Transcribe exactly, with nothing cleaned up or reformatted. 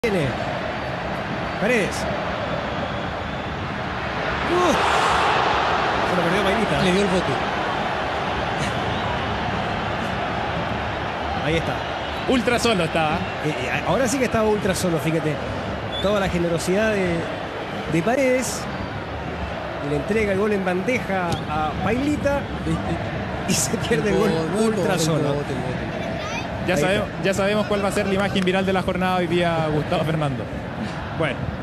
Viene Paredes. Uh, se lo perdió Pailita. Le dio el bote. Ahí está. Ultra solo estaba. Eh, ahora sí que estaba ultra solo, fíjate. Toda la generosidad de, de Paredes. Y le entrega el gol en bandeja a Pailita. Y, y se pierde el, el gol no, ultra el solo. bote, el bote. Ya sabemos, ya sabemos cuál va a ser la imagen viral de la jornada hoy día, Gustavo Fernando. Bueno.